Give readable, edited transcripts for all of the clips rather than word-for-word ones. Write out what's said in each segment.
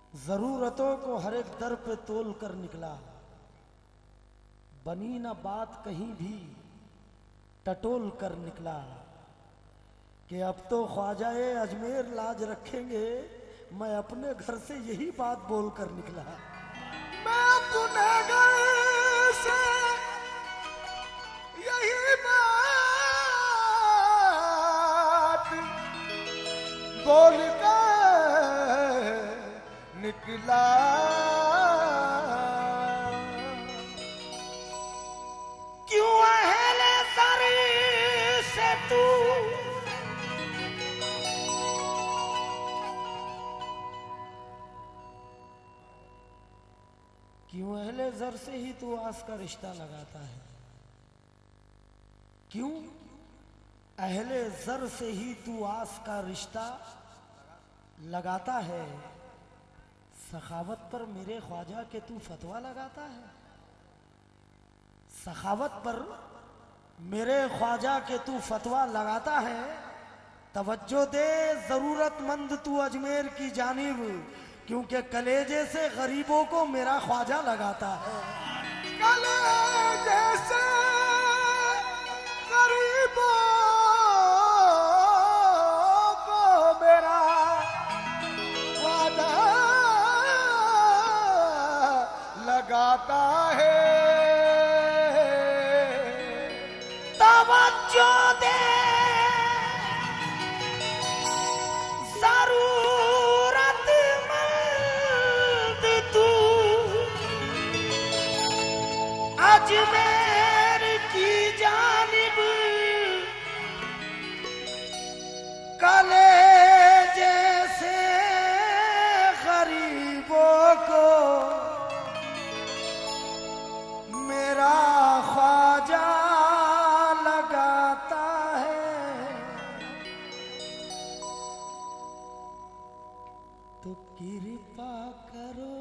जरूरतों को हर एक दर पे तोल कर निकला, बनी ना बात कहीं भी टटोल कर निकला कि अब तो ख्वाजाए अजमेर लाज रखेंगे, मैं अपने घर से यही बात बोल कर निकला। मैं अपने घर से यही बात बोल कर निकला। क्यों अहले सर से तू क्यों अहले जर से ही तू आस का रिश्ता लगाता है? क्यों अहले जर से ही तू आस का रिश्ता लगाता है? सखावत पर मेरे ख्वाजा के तू फतवा लगाता है? सखावत पर मेरे ख्वाजा के तू फतवा लगाता है? तवज्जो दे जरूरतमंद तू अजमेर की जानिब, क्योंकि कलेजे से गरीबों को मेरा ख्वाजा लगाता है। कलेजे से गरीबों को मेरा ख्वाजा लगाता है। तवज्जो दे अजमेर की जानिब, कलेजे से गरीबों को मेरा ख्वाजा लगाता है। तो कृपा करो,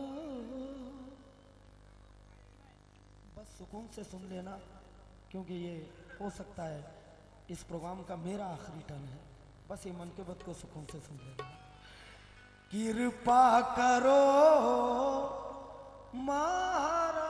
सुकून से सुन लेना, क्योंकि ये हो सकता है इस प्रोग्राम का मेरा आखिरी टर्न है। बस ये मनक़िबत को सुकून से सुन लेना। कृपा करो महाराज,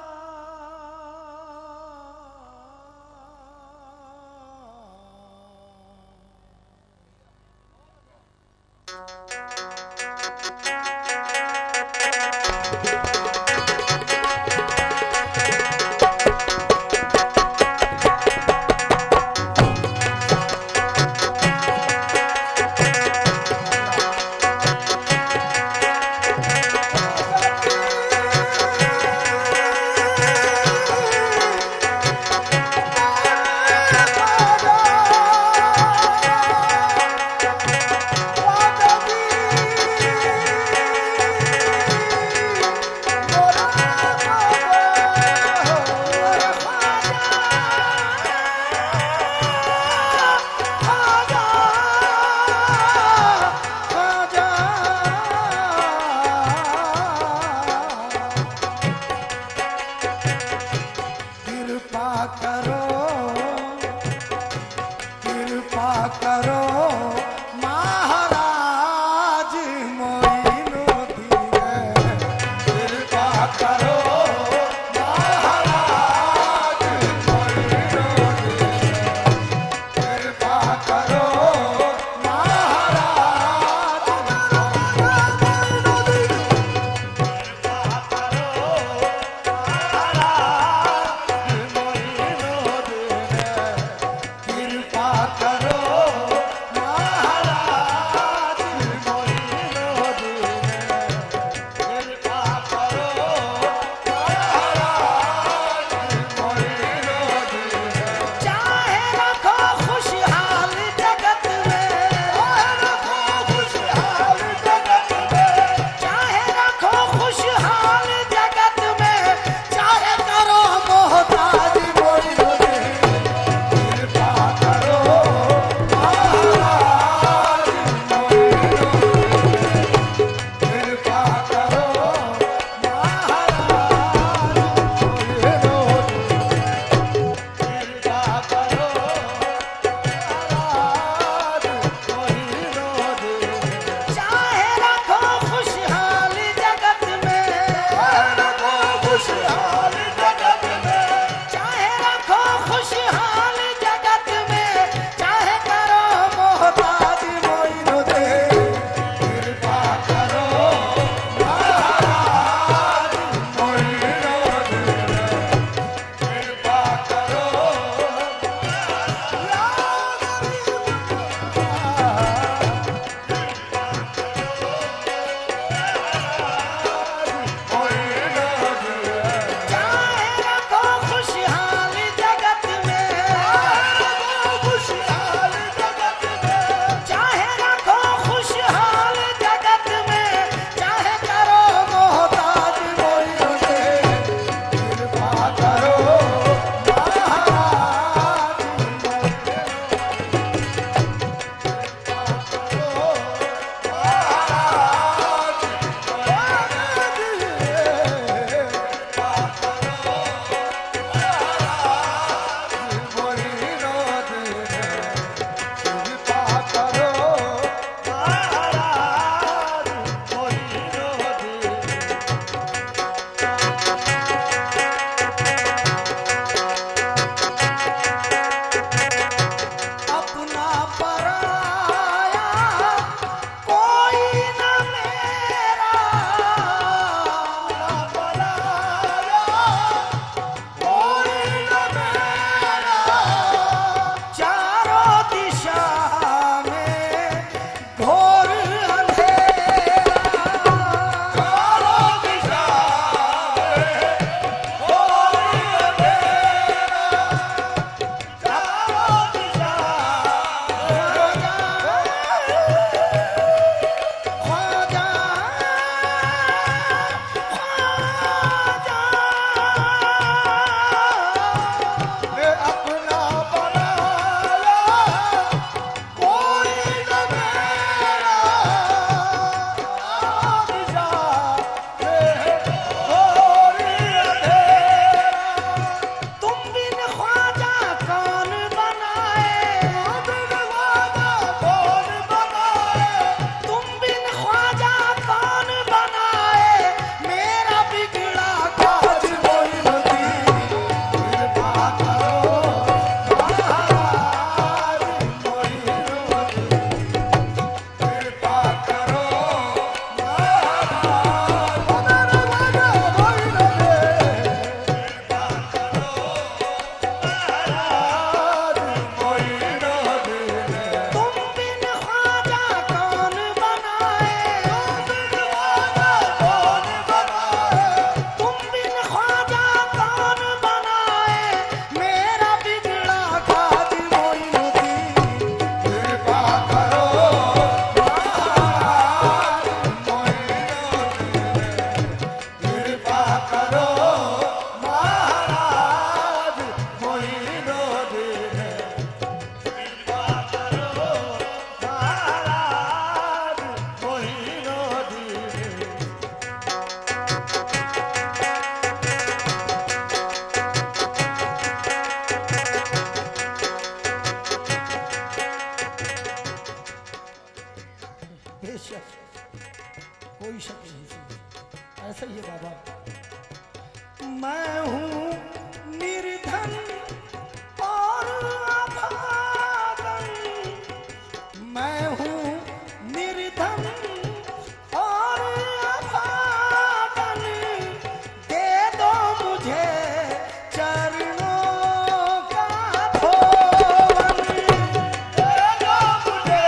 शक, कोई शक नहीं इसमें। ऐसा ही है बाबा। मैं हूँ निर्धन और अभागन, मैं हूँ निर्धन और अभागन, दे दो मुझे चरणों का धोवन, दे दो मुझे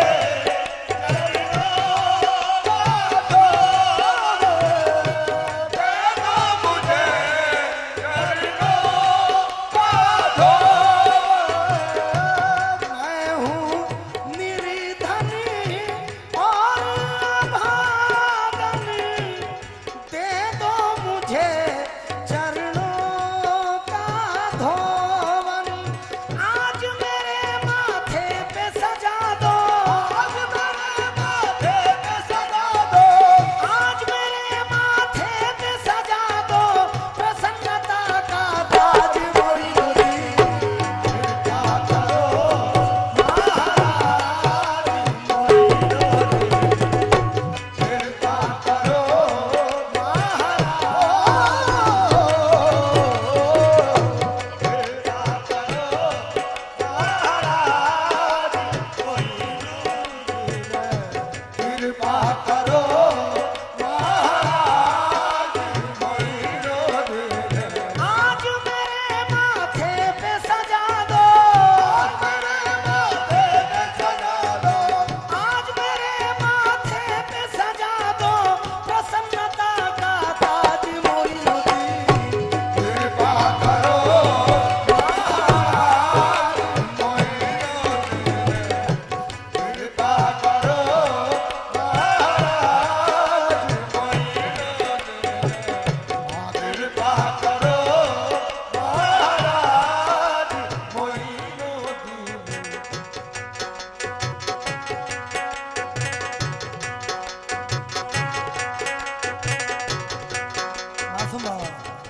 चरणों का धोवन, दे दो मुझे चरणों का धोवन। मैं हूँ निर्धन और अभागन, दे दो मुझे चरणों का धोवन। आज मेरे माथे पे सजा दो, आज मेरे माथे पे सजा दो, आज मेरे माथे पे सजा दो प्रसन्नता का ताज मोइनुद्दीन। कृपा करो महाराज मोइनुद्दीन, कृपा करो कृपा करो महाराज मोइनुद्दीन। आज मेरे माथे पे सजा दो, आज मेरे माथे पे सजा दो, आज मेरे माथे पे सजा दो प्रसन्नता का ताज मोइनुद्दीन। कृपा करो महाराज मोइनुद्दीन, कृपा करो कृपा करो महाराज मोइनुद्दीन। मासूम बाबा,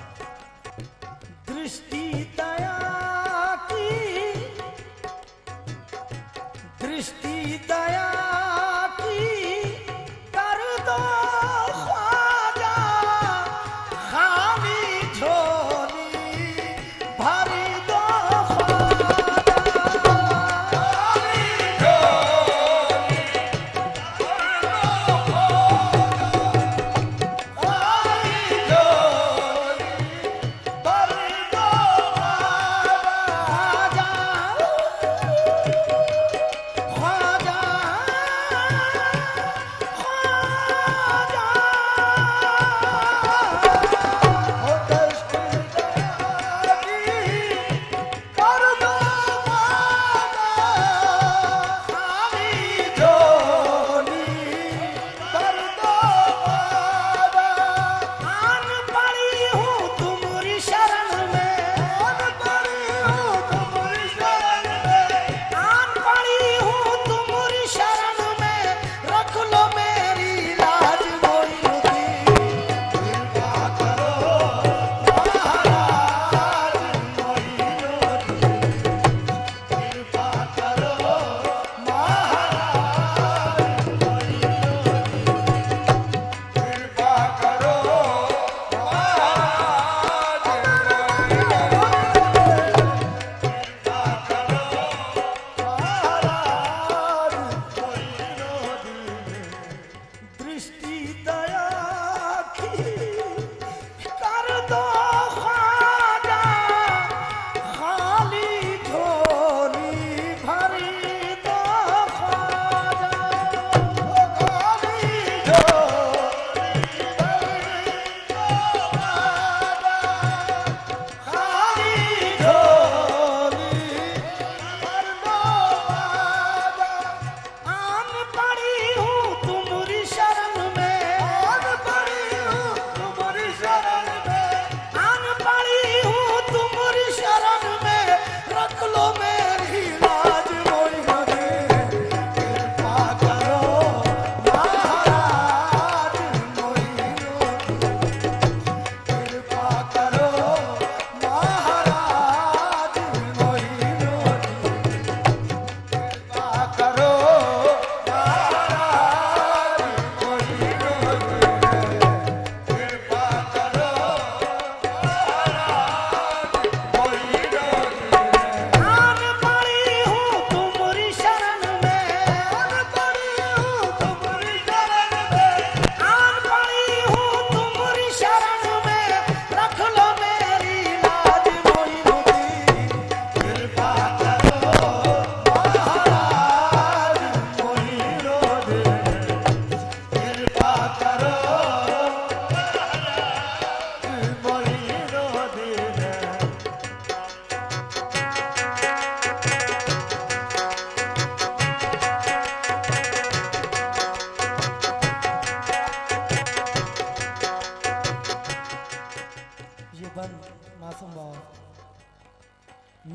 दृष्टि दया की, दृष्टि दया की कर दो ख्वाजा, खाली झोली भर दो ख्वाजा, खाली झोली भर दो ख्वाजा, खाली झोली भर दो ख्वाजा, ख्वाजा,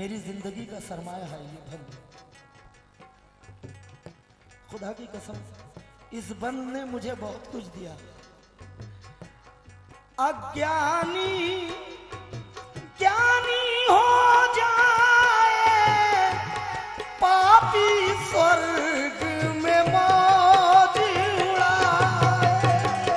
मेरी जिंदगी का सरमाया है ये बंद। खुदा की कसम, इस बंद ने मुझे बहुत कुछ दिया। अज्ञानी ज्ञानी हो जाए, पापी स्वर्ग में मौज उड़ाए।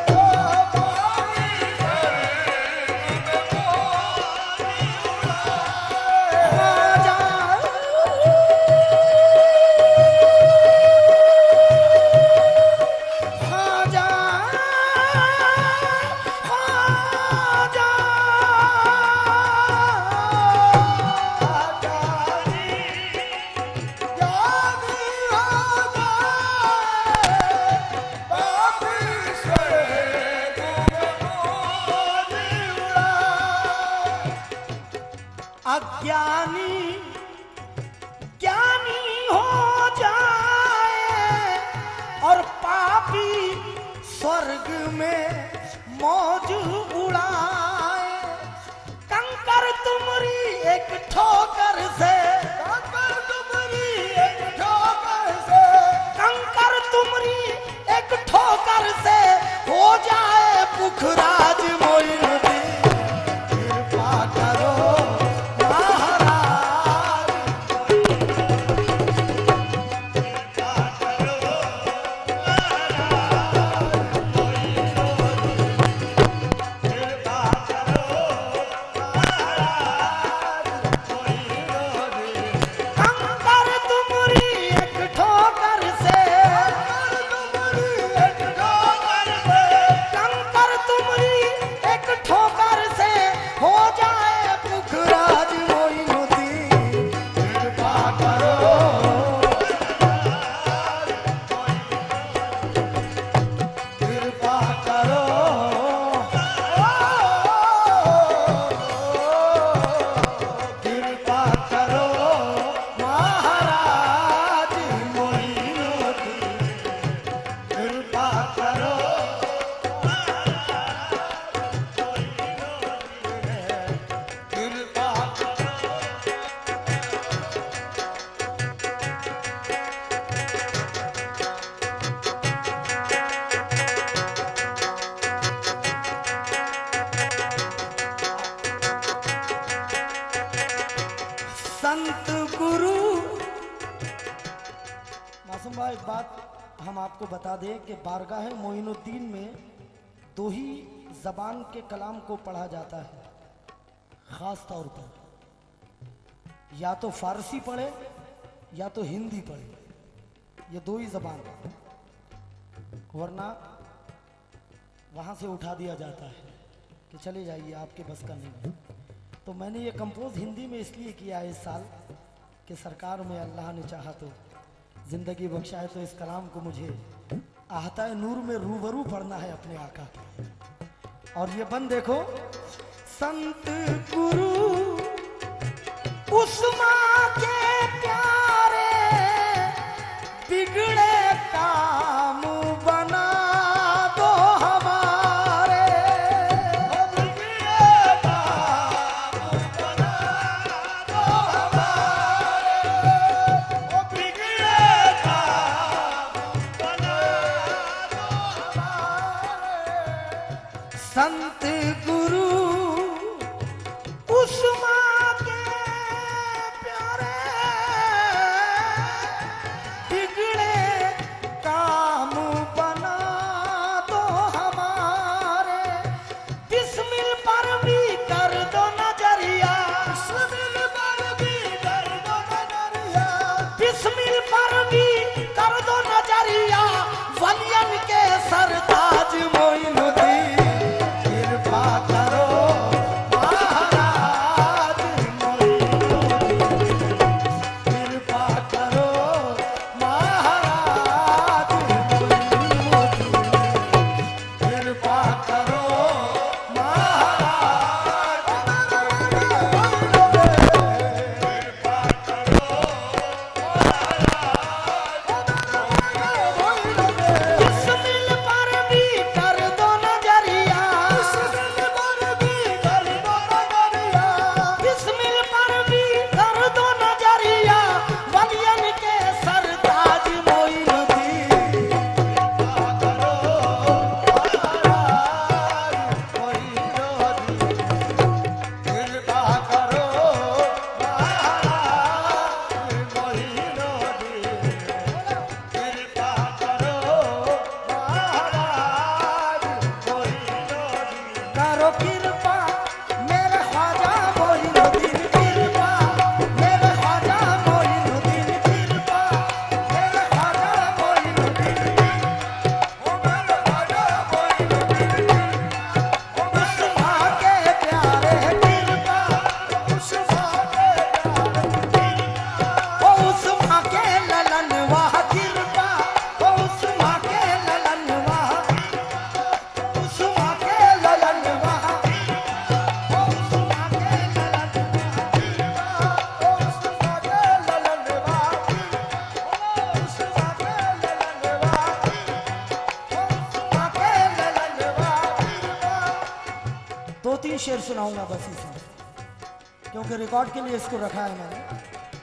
अज्ञानी ज्ञानी हो जाए और पापी स्वर्ग में मौज उड़ाए। कंकर तुमरी एक ठोकर से, कंकर तुमरी एक ठोकर से, कंकर तुमरी एक ठोकर से हो जाए पुखराज मोइनुद्दीन। कृपा करो संत गुरु। मासूम भाई, एक बात हम आपको बता दें कि बारगाह मोइनुद्दीन में दो ही जबान के कलाम को पढ़ा जाता है खास तौर पर, या तो फारसी पढ़े या तो हिंदी पढ़े, ये दो ही जबान, वरना वहां से उठा दिया जाता है कि चले जाइए आपके बस का नहीं है। तो मैंने ये कंपोज हिंदी में इसलिए किया इस साल कि सरकार में अल्लाह ने चाहा तो जिंदगी बख्शा है, तो इस कलाम को मुझे आहताए नूर में रूबरू पढ़ना है अपने आका के। और ये बंद देखो, संत गुरु उस्मा के प्यारे बिगड़े काम बना दो हमारे। बिगड़े काम बना दो हमारे, बिगड़े काम बना दो हमारे। संत गुरु उस्मा के प्यारे बिगड़े काम बना दो हमारे। बिस्मिल पर भी कर दो नजरिया, बिस्मिल पर भी कर दो नजरिया, बिस्मिल पर भी कर दो नजरिया। वलियन के सरताज मोइनुद्दीन, कृपा करो 2-3 शेर सुनाऊंगा बस इसमें, क्योंकि रिकॉर्ड के लिए इसको रखा है मैंने।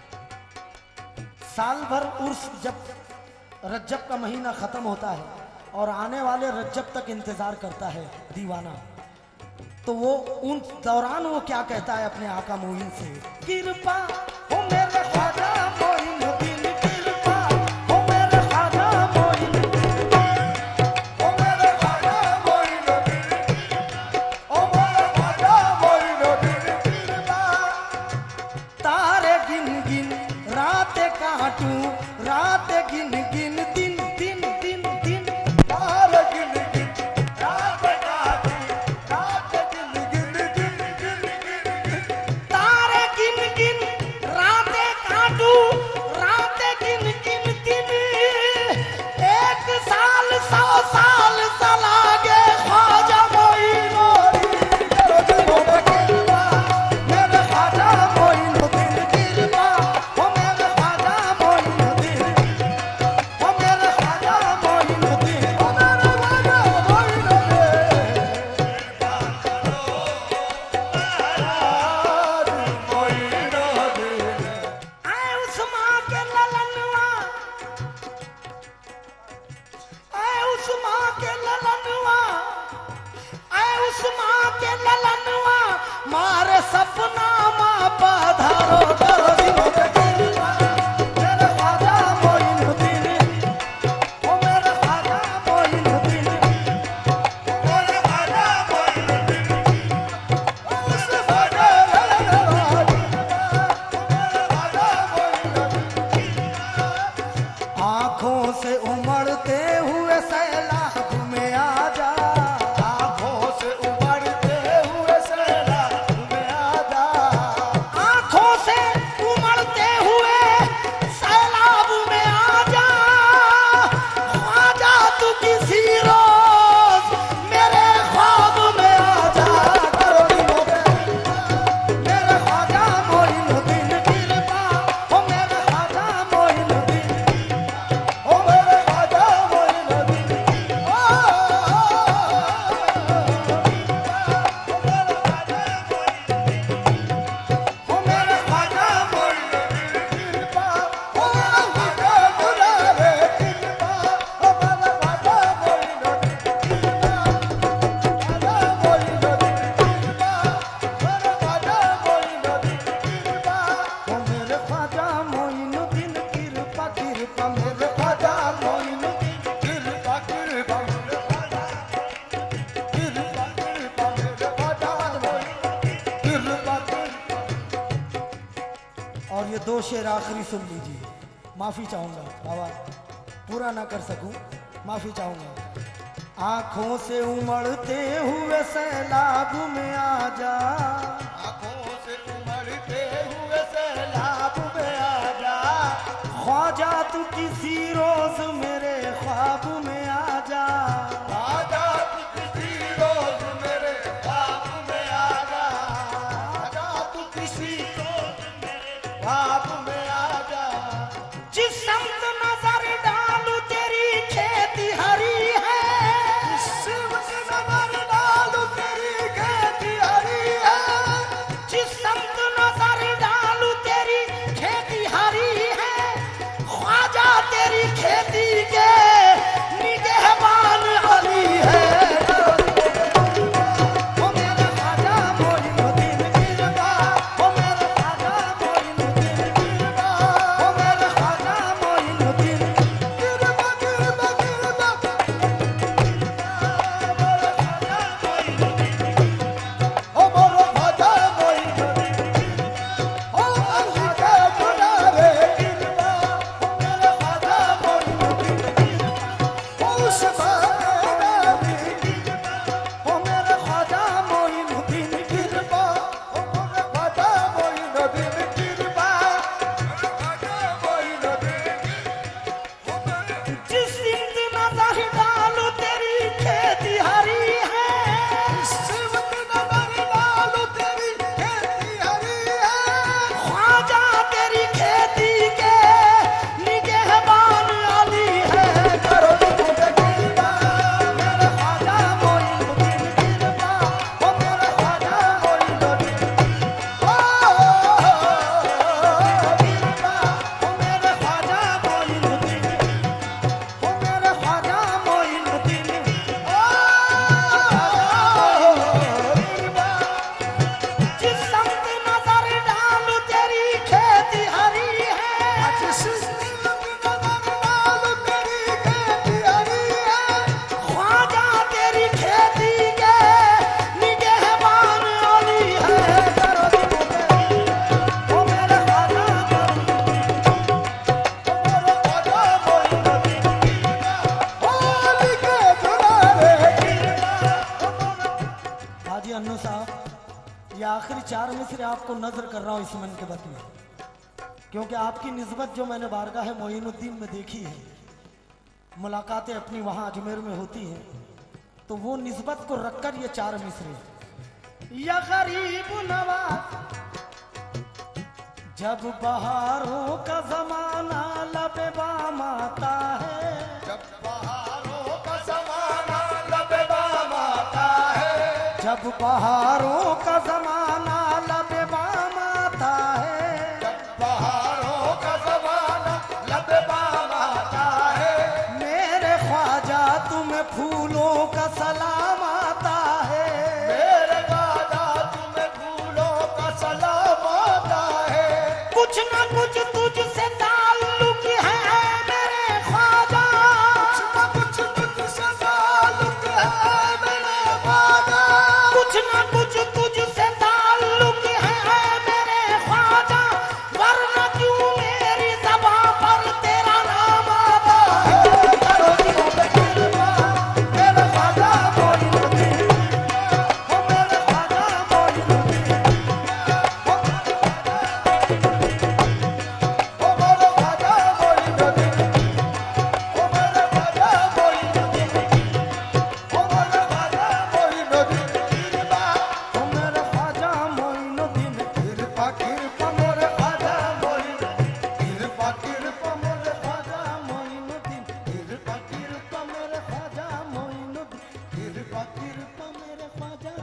साल भर उर्स जब रज्जब का महीना खत्म होता है और आने वाले रज्जब तक इंतजार करता है दीवाना, तो वो उन दौरान वो क्या कहता है अपने आका मोइन से, कृपा हो मेरे ख्वाजा मोइनुद्दीन, कृपा हो मेरे ख्वाजा मोइनुद्दीन, ओ मेरे ख्वाजा मोइनुद्दीन, ओ मेरे ख्वाजा मोइनुद्दीन कृपा। तारे गिन गिन रात काटूं, रात गिन गिन दिन दिन दिन दिन, तारे गिन गिन रात काटूं, रात गिन गिन गिन गिन गिन गिन। तारे गिन गिन रात काटूं, रात गिन गिन दिन, 1 साल 100 साल चलागे ख्वाजा मोइनुद्दीन, मेरे ख्वाजा मोइनुद्दीन कृपा हो मेरे ख्वाजा मोइनुद्दीन, हो मेरे ख्वाजा मोइनुद्दीन, ओ मेरे ख्वाजा मोइनुद्दीन। आए उस माँ के ललनवा, आए उस माँ के ललनवा, आए उस माँ के ललनवा, मारे सपना माँ पधारो करो दिनों के कृपा, मेरे ख्वाजा मोइनुद्दीन, ओ मेरे ख्वाजा मोइनुद्दीन, मेरे ख्वाजा मोइनुद्दीन, उस ख्वाजा आँखों से उमड़ते हुए सैलाब में आ जा, आँखों से उमड़ते हुए सैलाब में आ जा। आँखों से उमड़ते हुए सैलाब में आ जा, ख्वाजा तू किसी रोज मेरे ख्वाब में आ जा, करो दिनों के मेरे ख्वाजा मोइनुद्दीन कृपा हो मेरे ख्वाजा मोइनुद्दीन, ओ मेरे ख्वाजा मोइनुद्दीन, हो मेरे ख्वाजा कृपा, ओ ख्वाजा मुरारे कृपा, ओ मेरे ख्वाजा मोइनुद्दीन कृपा, ख्वाजा मोइनुद्दीन कृपा, मेरे ख्वाजा मोइनुद्दीन कृपा, हो मेरे ख्वाजा मोइनुद्दीन कृपा, कृपा मेरे ख्वाजा मोइनुद्दीन कृपा, कृपा मेरे ख्वाजा, कृपा कृपा मेरे ख्वाजा मोइनुद्दीन कृपा कृपा। और ये 2 शेर आखिरी सुन लीजिए, माफी चाहूंगा बाबा, पूरा ना कर सकूं, माफी चाहूंगा। आंखों से उमड़ते हुए सैलाब में आ जा, आँखों से उमड़ते हुए सैलाब में आ जा। ख्वाजा तू किसी रोज मेरे ख्वाब में आ जा, आजा तू किसी रोज मेरे ख्वाब में आ जा। आजा तू किसी रोज मेरे ख्वाब में आ जा। जिस समत नजर डालू तेरी खेती हरी है, शिव के नजर डालू तेरी खेती हरी है। जिस समत नजर डालू तेरी खेती हरी है, ख्वाजा तेरी खेती के निगहबान अन्नू साहब, ये आखिरी 4 मिसरे आपको नजर कर रहा हूँ इस मनक़िबत में, क्योंकि आपकी निस्बत जो मैंने बारगाह मोइनुद्दीन में देखी है, मुलाकातें अपनी वहाँ अजमेर में होती हैं, तो वो निस्बत को रखकर ये 4 मिसरे। या गरीब नवाज जब बहारों का जमाना लबे बाम आता है, जब बहारों का जमाना लबे बाम आता है, जब बहारों का जमाना लबे बाम आता है, जब बहारों का जमाना लबे बाम आता है, मेरे ख्वाजा तुम्हें फूलों का सलाम आता है, मेरे ख्वाजा तुम्हें फूलों का सलाम आता है, कुछ ना कुछ तुझसे ताल्लुक है मेरे ख्वाजा, कुछ तुझसे ताल्लुक है मेरे ख्वाजा, कुछ ना कुछ तुझसे ताल्लुक है मेरे ख्वाजा, वरना क्यों मेरी ज़बां पर तेरा नाम आता है। करो दिलों पे कृपा, मेरे ख्वाजा मोइनुद्दीन, ओ मेरे ख्वाजा मोइनुद्दीन, ओ मेरे ख्वाजा मोइनुद्दीन, ओ मेरे ख्वाजा मोइनुद्दीन, ओ मेरे ख्वाजा मोइनुद्दीन, कृपा ओ मेरे ख्वाजा मोइनुद्दीन, कृपा कृपा मोरे ख्वाजा मोइनुद्दीन, कृपा कृपा मोरे ख्वाजा मोइनुद्दीन, कृपा कृपा मेरे ख्वाजा मोइनुद्दीन, कृपा कृपा मेरे ख्वाजा